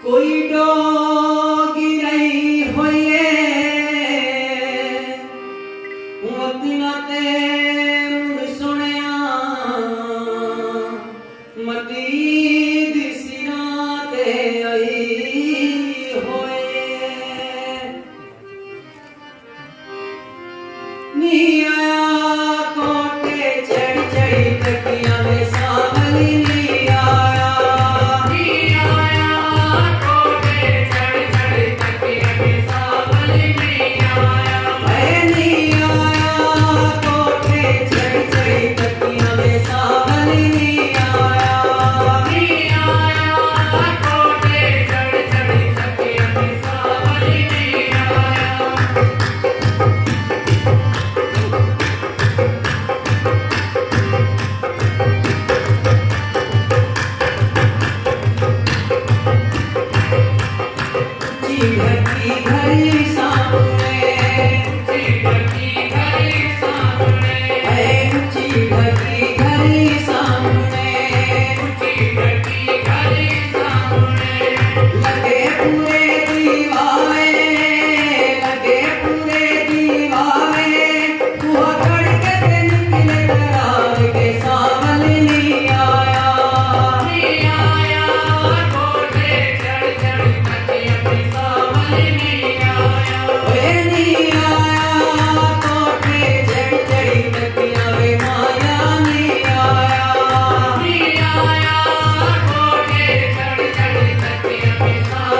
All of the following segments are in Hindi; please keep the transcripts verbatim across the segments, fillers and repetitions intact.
कोई डोगी रही होइए मतिनाते मुड़ सुनिया मती दिसिराते आई होए नी आया कोटे चढ़ चढ़ी तकिया में सावली नी आया नी आया कोटे चढ़ चढ़ी तकिया में सावली नी आया है नी आया कोटे चढ़ चढ़ी तकिया में सावली नी आया नी आया कोटे चढ़ चढ़ी तकिया में सावली नी आया ढकी घड़ी सामने ढकी घड़ी सामने ऊंची ढकी घड़ी सामने ऊंची ढकी घड़ी सामने लगे पूरे दीवारे लगे पूरे दीवारे वो खड़के पे निकले दरार के सावली नी आया नी आया कोटे चढ़ चढ़ तकिया पे सावली नी आया वे नी आया कोटे चढ़ चढ़ी तकिया वे माया नी आया नी आया कोटे चढ़ चढ़ी तकिया पे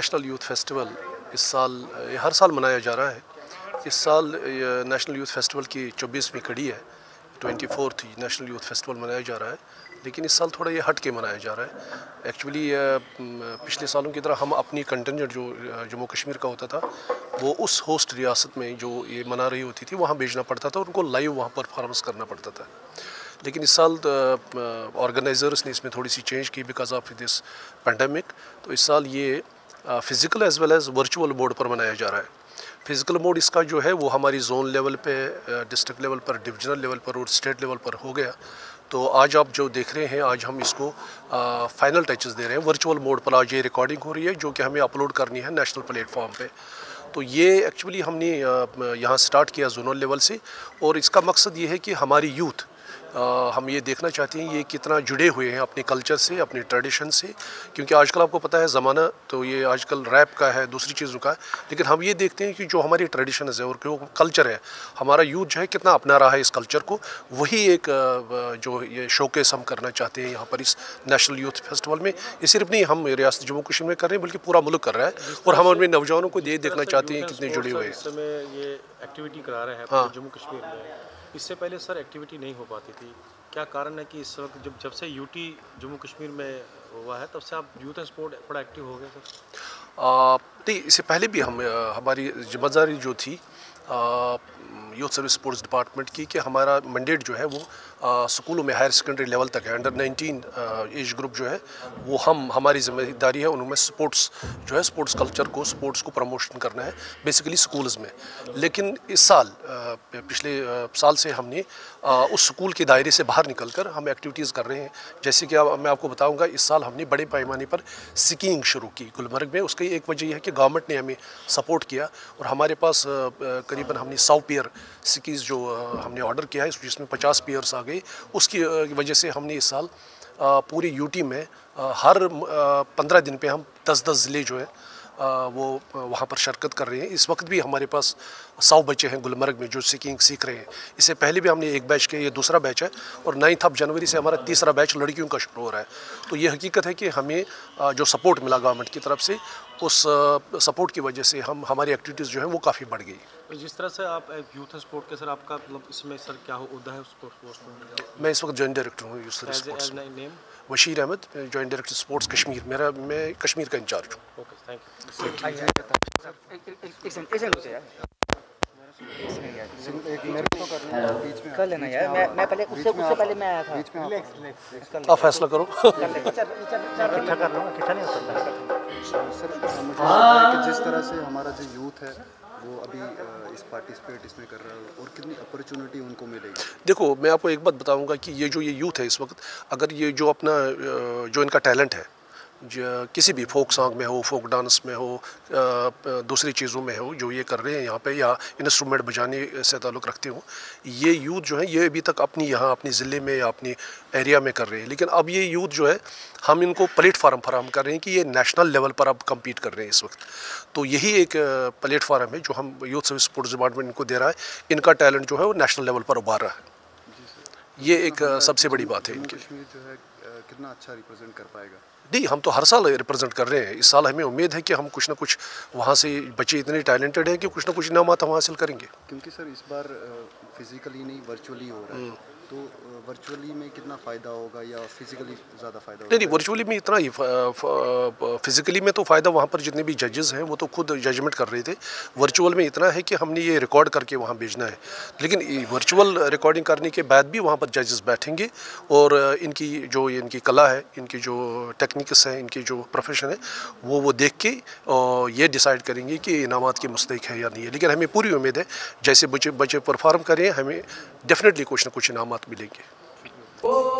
नेशनल यूथ फेस्टिवल इस साल, ये हर साल मनाया जा रहा है। इस साल नेशनल यूथ फेस्टिवल की चौबीसवीं कड़ी है, twenty fourth national youth festival मनाया जा रहा है, लेकिन इस साल थोड़ा ये हट के मनाया जा रहा है। एक्चुअली पिछले सालों की तरह हम अपनी कंटेंजेंट जो जम्मू कश्मीर का होता था वो उस होस्ट रियासत में जो ये मना रही होती थी वहाँ भेजना पड़ता था और उनको लाइव वहाँ परफॉर्मेंस करना पड़ता था। लेकिन इस साल ऑर्गेनाइज़र्स ने इसमें थोड़ी सी चेंज की बिकॉज ऑफ दिस पैंडमिक। तो इस साल ये physical as well as virtual mode पर मनाया जा रहा है। फ़िज़िकल मोड इसका जो है वो हमारी जोन लेवल पे, डिस्ट्रिक्ट लेवल पर, डिविजनल लेवल पर और स्टेट लेवल पर हो गया। तो आज आप जो देख रहे हैं, आज हम इसको फाइनल टचेस दे रहे हैं। वर्चुअल मोड पर आज ये रिकॉर्डिंग हो रही है जो कि हमें अपलोड करनी है नेशनल प्लेटफॉर्म पे। तो ये एक्चुअली हमने यहाँ स्टार्ट किया जोनल लेवल से, और इसका मकसद ये है कि हमारी यूथ, आ, हम ये देखना चाहते हैं ये कितना जुड़े हुए हैं अपने कल्चर से, अपने ट्रेडिशन से। क्योंकि आजकल आपको पता है ज़माना तो ये आजकल रैप का है, दूसरी चीज़ों का है, लेकिन हम ये देखते हैं कि जो हमारी ट्रेडिशन है और जो कल्चर है, हमारा यूथ जो है कितना अपना रहा है इस कल्चर को। वही एक जो ये शोकेस हम करना चाहते हैं यहाँ पर इस नेशनल यूथ फेस्टिवल में। ये सिर्फ नहीं हम रियासत जम्मू कश्मीर में कर रहे हैं बल्कि पूरा मुल्क कर रहा है, और हम अपने नौजवानों को ये देखना चाहते हैं कितने जुड़े हुए हैं। ये एक्टिविटी करा रहे हैं हाँ। जम्मू कश्मीर में, इससे पहले सर एक्टिविटी नहीं हो पाती थी, क्या कारण है कि इस वक्त जब जब से यूटी जम्मू कश्मीर में हुआ है तब से आप यूथ एंड स्पोर्ट बड़ा एक्टिव हो गए सर? नहीं, इससे पहले भी हम हमारी जिम्मेदारी जो थी यूथ सर्विस स्पोर्ट्स डिपार्टमेंट की कि हमारा मैंडेट जो है वो आ, स्कूलों में हायर सेकेंडरी लेवल तक है। अंडर नाइनटीन एज ग्रुप जो है वो हम हमारी जिम्मेदारी है उनमें स्पोर्ट्स जो है, स्पोर्ट्स कल्चर को, स्पोर्ट्स को प्रमोशन करना है बेसिकली स्कूल्स में। लेकिन इस साल आ, पिछले आ, साल से हमने आ, उस स्कूल के दायरे से बाहर निकलकर हम एक्टिविटीज़ कर रहे हैं। जैसे कि मैं आपको बताऊँगा, इस साल हमने बड़े पैमाने पर स्कीइंग शुरू की गुलमर्ग में। उसकी एक वजह यह है कि गवर्नमेंट ने हमें सपोर्ट किया और हमारे पास करीबन हमने सौ पेयर स्कीज़ जो हमने ऑर्डर किया है जिसमें पचास पेयर्स आ गए। उसकी वजह से हमने इस साल पूरी यूटी में हर पंद्रह दिन पे हम दस दस ज़िले जो है वो वहाँ पर शिरकत कर रहे हैं। इस वक्त भी हमारे पास सौ बच्चे हैं गुलमर्ग में जो स्कीइंग सीख रहे हैं। इससे पहले भी हमने एक बैच किया, ये दूसरा बैच है, और नाइन्थ ऑफ जनवरी से हमारा तीसरा बैच लड़कियों का शुरू हो रहा है। तो ये हकीकत है कि हमें जो सपोर्ट मिला गवर्नमेंट की तरफ से, उस सपोर्ट की वजह से हम हमारी एक्टिविटीज़ जो है वो काफ़ी बढ़ गई। जिस तरह से आप यूथ स्पोर्ट के सर आपका मतलब इसमें सर क्या होता है स्पोर्ट्स में? मैं इस वक्त जॉइंट डायरेक्टर हूँ यूथ सर्विस स्पोर्ट्स में। Washir Ahmad, joint director sports Kashmir, मेरा मैं कश्मीर का इंचार्ज हूँ। Okay, thank you. कर लेना यार, मैं मैं पहले उससे उससे पहले मैं आया था। आप फैसला करो। इकट्ठा कर लो, इकट्ठा नहीं हो सकता सर। मुझे लगता है कि जिस तरह से हमारा जो यूथ है वो अभी इस पार्टिसिपेट इसमें कर रहा है और कितनी अपॉर्चुनिटी उनको मिलेगी। देखो, मैं आपको एक बात बताऊंगा कि ये जो ये यूथ है इस वक्त, अगर ये जो अपना जो इनका टैलेंट है, किसी भी फोक सॉन्ग में हो, फोक डांस में हो, दूसरी चीज़ों में हो, जो ये कर रहे हैं यहाँ पे, या इंस्ट्रूमेंट बजाने से ताल्लुक़ रखते हो, ये यूथ जो है ये अभी तक अपनी यहाँ अपने ज़िले में या अपनी एरिया में कर रहे हैं। लेकिन अब ये यूथ जो है हम इनको प्लेटफार्म फराहम कर रहे हैं कि ये नेशनल लेवल पर अब कम्पीट कर रहे हैं इस वक्त। तो यही एक प्लेटफार्म है जो हम यूथ सर्विस स्पोर्ट्स डिपार्टमेंट इनको दे रहा है। इनका टैलेंट जो है वो नेशनल लेवल पर उभार रहा है। ये एक सबसे बड़ी बात है इनके। कश्मीर जो है कितना अच्छा रिप्रेजेंट कर पाएगा? नहीं, हम तो हर साल रिप्रेजेंट कर रहे हैं। इस साल हमें उम्मीद है कि हम कुछ ना कुछ, वहाँ से बच्चे इतने टैलेंटेड हैं कि कुछ ना कुछ इनामात हम हासिल करेंगे। क्योंकि सर इस बार फिजिकली नहीं वर्चुअली हो रहा है, तो वर्चुअली में कितना फ़ायदा होगा या फिजिकली ज़्यादा फ़ायदा होगा? नहीं नहीं, वर्चुअली में इतना ही, फिजिकली में तो फ़ायदा वहाँ पर जितने भी जजेस हैं वो तो खुद जजमेंट कर रहे थे। वर्चुअल में इतना है कि हमने ये रिकॉर्ड करके वहाँ भेजना है। लेकिन वर्चुअल रिकॉर्डिंग करने के बाद भी वहाँ पर जजेस बैठेंगे और इनकी जो इनकी कला है, इनकी जो टेक्निक्स हैं, इनकी जो प्रोफेशन है, वो वो देख के ये डिसाइड करेंगे कि इनामात की मुस्तहिक है या नहीं है। लेकिन हमें पूरी उम्मीद है जैसे बच्चे बच्चे परफॉर्म करें, हमें डेफिनेटली कुछ ना कुछ इनामात मिलेंगे।